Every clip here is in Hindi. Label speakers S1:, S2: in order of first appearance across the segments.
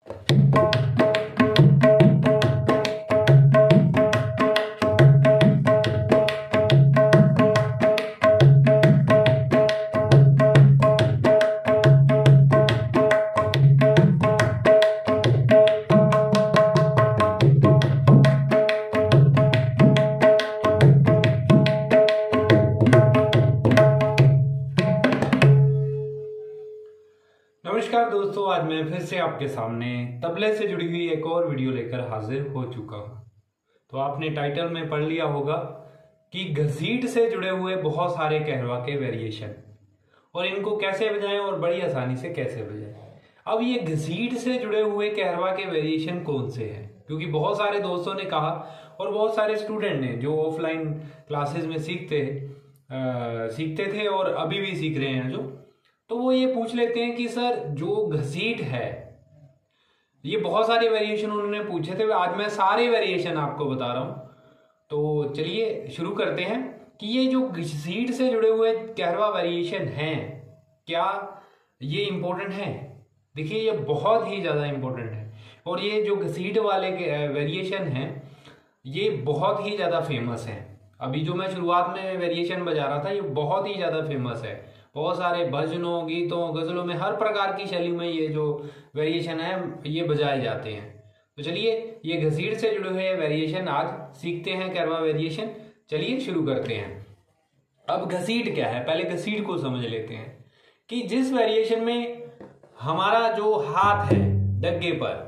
S1: नमस्कार दोस्तों, आज मैं फिर से आपके सामने तबले से जुड़ी हुई एक और वीडियो लेकर हाजिर हो चुका हूं। तो आपने टाइटल में पढ़ लिया होगा कि घसीट से जुड़े हुए बहुत सारे कहरवा के वेरिएशन और इनको कैसे बजाएं और बड़ी आसानी से कैसे बजाएं। अब ये घसीट से जुड़े हुए कहरवा के वेरिएशन कौन से हैं, क्योंकि बहुत सारे दोस्तों ने कहा और बहुत सारे स्टूडेंट ने जो ऑफलाइन क्लासेस में सीखते थे और अभी भी सीख रहे हैं तो वो ये पूछ लेते हैं कि सर जो घसीट है, ये बहुत सारे वेरिएशन उन्होंने पूछे थे। आज मैं सारे वेरिएशन आपको बता रहा हूं। तो चलिए शुरू करते हैं कि ये जो घसीट से जुड़े हुए कहरवा वेरिएशन हैं, क्या ये इंपॉर्टेंट है? देखिए, ये बहुत ही ज्यादा इंपॉर्टेंट है। और ये जो घसीट वाले वेरिएशन हैं, ये बहुत ही ज्यादा फेमस हैं। अभी जो मैं शुरुआत में वेरिएशन बजा रहा था, ये बहुत ही ज्यादा फेमस है। बहुत सारे भजनों, गीतों, गजलों में, हर प्रकार की शैली में ये जो वेरिएशन है ये बजाए जाते हैं। तो चलिए ये घसीट से जुड़े हुए वेरिएशन आज सीखते हैं, कहरवा वेरिएशन। चलिए शुरू करते हैं। अब घसीट क्या है, पहले घसीट को समझ लेते हैं कि जिस वेरिएशन में हमारा जो हाथ है डग्गे पर,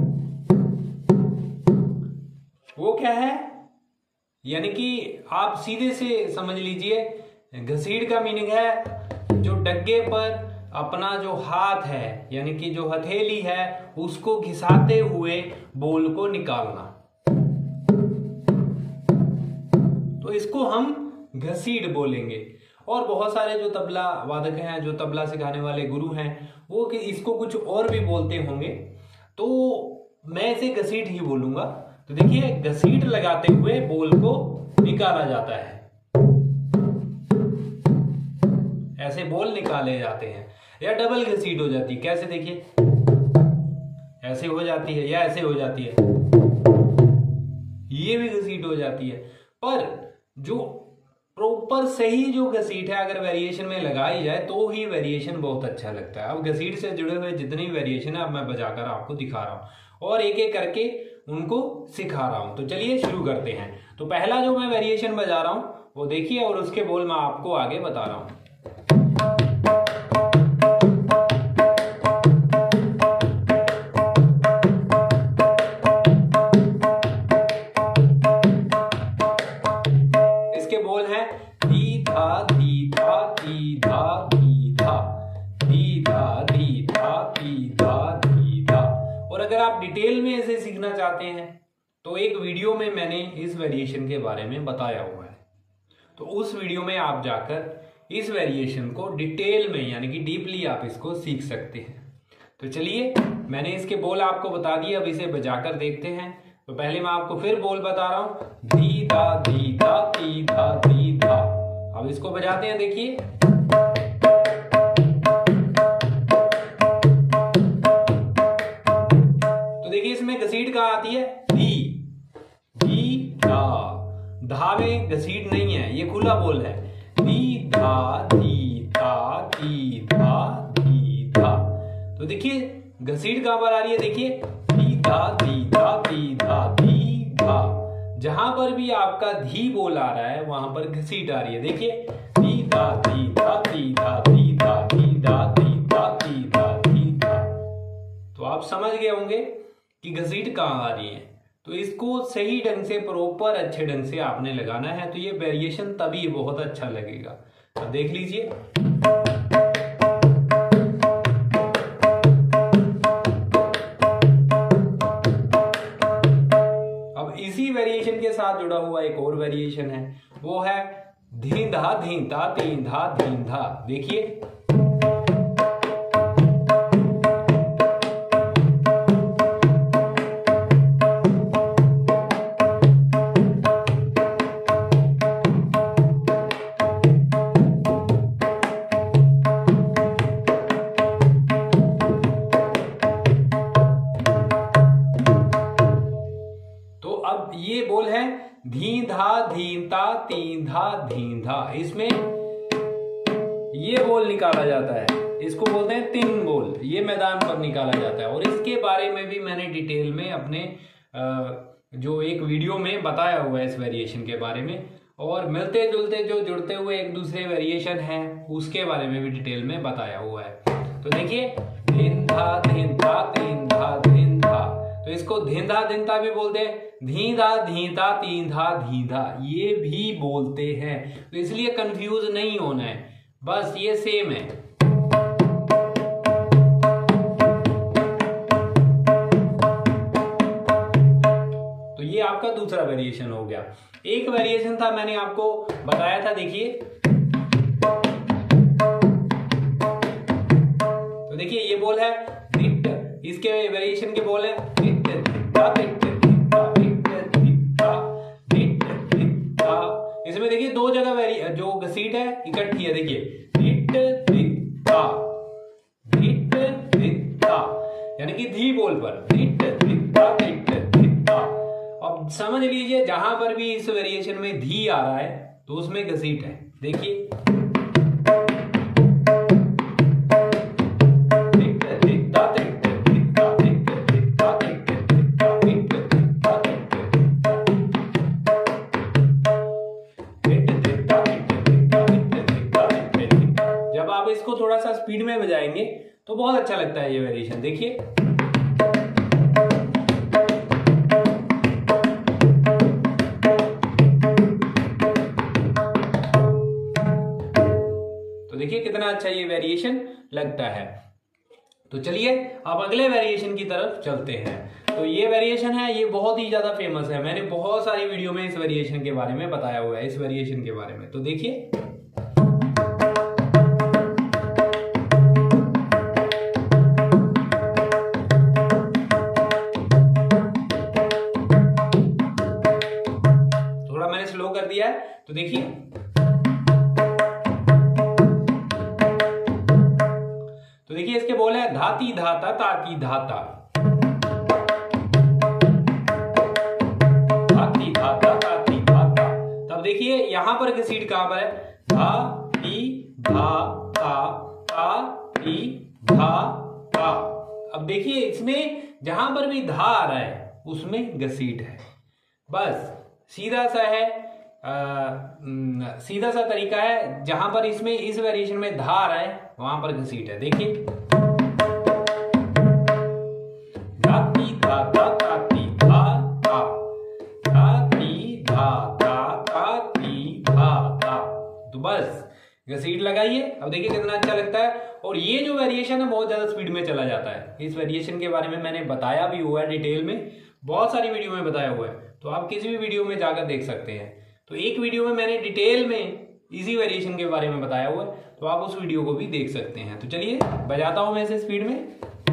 S1: वो क्या है, यानी कि आप सीधे से समझ लीजिए, घसीट का मीनिंग है जो डग्गे पर अपना जो हाथ है, यानी कि जो हथेली है, उसको घिसाते हुए बोल को निकालना। तो इसको हम घसीट बोलेंगे। और बहुत सारे जो तबला वादक हैं, जो तबला सिखाने वाले गुरु हैं, वो इसको कुछ और भी बोलते होंगे, तो मैं इसे घसीट ही बोलूंगा। तो देखिए, घसीट लगाते हुए बोल को निकाला जाता है, ऐसे बोल निकाले जाते हैं। या डबल घसीट हो जाती है, कैसे देखिए, ऐसे हो जाती है या ऐसे हो जाती है, ये भी घसीट हो जाती है। पर जो प्रॉपर सही जो घसीट है, अगर वेरिएशन में लगाई जाए तो ही वेरिएशन बहुत अच्छा लगता है। अब घसीट से जुड़े हुए जितनी वेरिएशन है, अब मैं बजाकर आपको दिखा रहा हूं और एक एक करके उनको सिखा रहा हूं। तो चलिए शुरू करते हैं। तो पहला जो मैं वेरिएशन बजा रहा हूं वो देखिए, और उसके बोल मैं आपको आगे बता रहा हूं। इसके बोल हैं धी धा धी धा धी धा धी धा, धी धा धी धा धी धा धी धा। और अगर आप डिटेल में इसे सीखना चाहते हैं तो एक वीडियो में मैंने इस वेरिएशन के बारे में बताया हुआ है, तो उस वीडियो में आप जाकर इस वेरिएशन को डिटेल में, यानी कि डीपली आप इसको सीख सकते हैं। तो चलिए, मैंने इसके बोल आपको बता दिए, अब इसे बजाकर देखते हैं। तो पहले मैं आपको फिर बोल बता रहा हूं, धी धा धी धा धी धा धी धा। अब इसको बजाते हैं, देखिए। तो देखिए, इसमें घसीट कहां आती है, धी धी धा। धा में घसीट नहीं है, ये खुला बोल है, धी धा धी धा धी धा धी धा। तो देखिए घसीट कहां पर आ रही है, देखिए, धी धा धी धा धी धा धी धा। जहां पर भी आपका धी बोल आ रहा है वहां पर घसीट आ रही है, देखिए, धी धा धी धा धी धा धी धा धी धा धी धा धी धा धी धा। तो आप समझ गए होंगे कि घसीट कहां आ रही है। तो इसको सही ढंग से, प्रॉपर अच्छे ढंग से आपने लगाना है, तो ये वेरिएशन तभी बहुत अच्छा लगेगा। तो देख लीजिए। अब इसी वेरिएशन के साथ जुड़ा हुआ एक और वेरिएशन है, वो है धीं धा धीं धा तीं धा धीं धा। देखिए, अब ये बोल है धी धा धीता तीन धा धीन धा, इसमें ये बोल निकाला जाता है, इसको बोलते हैं तीन बोल, ये मैदान पर निकाला जाता है। और इसके बारे में भी मैंने डिटेल में अपने जो एक वीडियो में बताया हुआ है इस वेरिएशन के बारे में, और मिलते जुलते जो जुड़ते हुए एक दूसरे वेरिएशन है उसके बारे में भी डिटेल में बताया हुआ है। तो देखिए धिन धा धिन धा तीन धा धिन धा, तो इसको धिंधा धिनता भी बोलते हैं, धीधा धीता तीन धा धीधा ये भी बोलते हैं। तो इसलिए कंफ्यूज नहीं होना है, बस ये सेम है। तो ये आपका दूसरा वेरिएशन हो गया। एक वेरिएशन था मैंने आपको बताया था, देखिए तो देखिए ये बोल है धिट, इसके वेरिएशन के बोल है धिट धिटा धिट धिटा धिट धिटा धिट धिटा। इसमें देखिए दो जगह जो घसीट है इकट्ठी है, देखिए धिट धिटा धिट धिटा, यानी कि धी बोल पर धिट धिटा धिट धिटा। अब समझ लीजिए जहां पर भी इस वेरिएशन में धी आ रहा है तो उसमें घसीट है, देखिए इसको थोड़ा सा स्पीड में बजाएंगे तो बहुत अच्छा लगता है ये वेरिएशन। देखिए तो देखिए कितना अच्छा ये वेरिएशन लगता है। तो चलिए अब अगले वेरिएशन की तरफ चलते हैं। तो ये वेरिएशन है, ये बहुत ही ज्यादा फेमस है, मैंने बहुत सारी वीडियो में इस वेरिएशन के बारे में बताया हुआ है, इस वेरिएशन के बारे में। तो देखिए स्लो कर दिया है, तो देखिए तो देखिए इसके बोल है धाती धाता ताती धाता, धाती धाता ताती धाता। तब देखिए यहां पर घसीट कहां पर है, धा ती धा ता ता ती धा ता। अब देखिए इसमें जहां पर भी धा आ रहा है उसमें घसीट है, बस सीधा सा है, सीधा सा तरीका है। जहां पर इसमें इस वेरिएशन में धा आ रहा है वहां पर घसीट है, देखिए धाती धाता ताती धा ता, धाती धाता ताती धा ता। तो बस घसीट लगाइए। अब देखिए कितना अच्छा लगता है। और ये जो वेरिएशन है बहुत ज्यादा स्पीड में चला जाता है। इस वेरिएशन के बारे में मैंने बताया भी हुआ है डिटेल में, बहुत सारी वीडियो में बताया हुआ है, तो आप किसी भी वीडियो में जाकर देख सकते हैं। तो एक वीडियो में मैंने डिटेल में इसी वेरिएशन के बारे में बताया हुआ है, तो आप उस वीडियो को भी देख सकते हैं। तो चलिए बजाता हूं मैं इसे स्पीड में।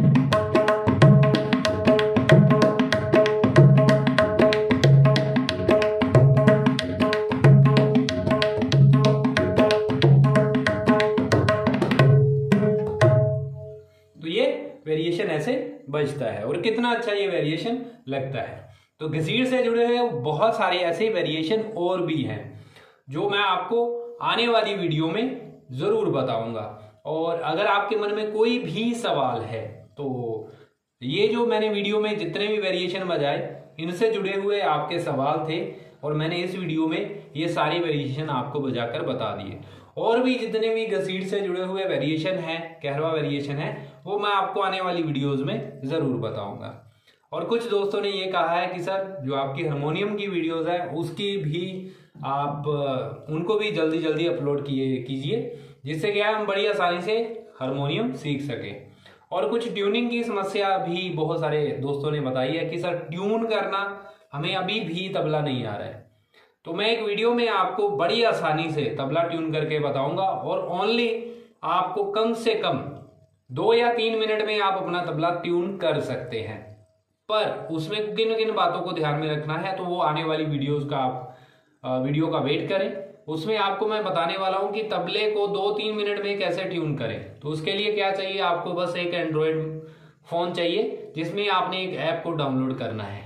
S1: तो ये वेरिएशन ऐसे बजता है और कितना अच्छा ये वेरिएशन लगता है। तो घसीट से जुड़े हुए बहुत सारे ऐसे वेरिएशन और भी हैं जो मैं आपको आने वाली वीडियो में जरूर बताऊंगा। और अगर आपके मन में कोई भी सवाल है तो ये जो मैंने वीडियो में जितने भी वेरिएशन बजाए इनसे जुड़े हुए आपके सवाल थे और मैंने इस वीडियो में ये सारी वेरिएशन आपको बजाकर बता दिए। और भी जितने भी घसीट से जुड़े हुए वेरिएशन है, कहरवा वेरिएशन है, वो मैं आपको आने वाली वीडियोज में जरूर बताऊंगा। और कुछ दोस्तों ने ये कहा है कि सर जो आपकी हारमोनियम की वीडियोस है उसकी भी आप उनको भी जल्दी जल्दी अपलोड कीजिए, जिससे क्या हम बड़ी आसानी से हारमोनियम सीख सकें। और कुछ ट्यूनिंग की समस्या भी बहुत सारे दोस्तों ने बताई है कि सर ट्यून करना हमें अभी भी तबला नहीं आ रहा है। तो मैं एक वीडियो में आपको बड़ी आसानी से तबला ट्यून करके बताऊंगा और ओनली आपको कम से कम 2 या 3 मिनट में आप अपना तबला ट्यून कर सकते हैं। पर उसमें किन किन बातों को ध्यान में रखना है तो वो आने वाली वीडियोस का आप वीडियो का वेट करें। उसमें आपको मैं बताने वाला हूं कि तबले को 2-3 मिनट में कैसे ट्यून करें। तो उसके लिए क्या चाहिए, आपको बस एक एंड्रॉयड फोन चाहिए जिसमें आपने एक ऐप को डाउनलोड करना है।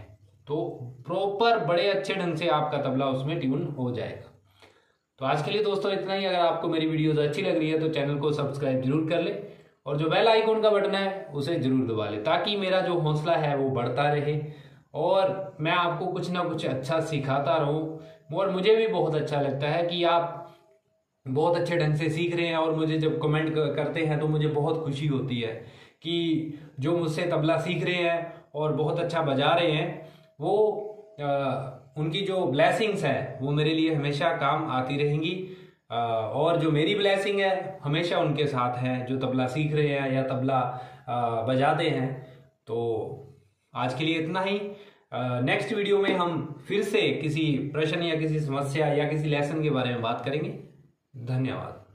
S1: तो प्रॉपर बड़े अच्छे ढंग से आपका तबला उसमें ट्यून हो जाएगा। तो आज के लिए दोस्तों इतना ही। अगर आपको मेरी वीडियोस अच्छी लग रही है तो चैनल को सब्सक्राइब जरूर कर ले और जो बेल आइकॉन का बटन है उसे जरूर दबा ले, ताकि मेरा जो हौसला है वो बढ़ता रहे और मैं आपको कुछ ना कुछ अच्छा सिखाता रहूं। और मुझे भी बहुत अच्छा लगता है कि आप बहुत अच्छे ढंग से सीख रहे हैं और मुझे जब कमेंट करते हैं तो मुझे बहुत खुशी होती है कि जो मुझसे तबला सीख रहे हैं और बहुत अच्छा बजा रहे हैं वो उनकी जो ब्लेसिंग्स है वो मेरे लिए हमेशा काम आती रहेंगी। और जो मेरी ब्लेसिंग है हमेशा उनके साथ है जो तबला सीख रहे हैं या तबला बजाते हैं। तो आज के लिए इतना ही। नेक्स्ट वीडियो में हम फिर से किसी प्रश्न या किसी समस्या या किसी लेसन के बारे में बात करेंगे। धन्यवाद।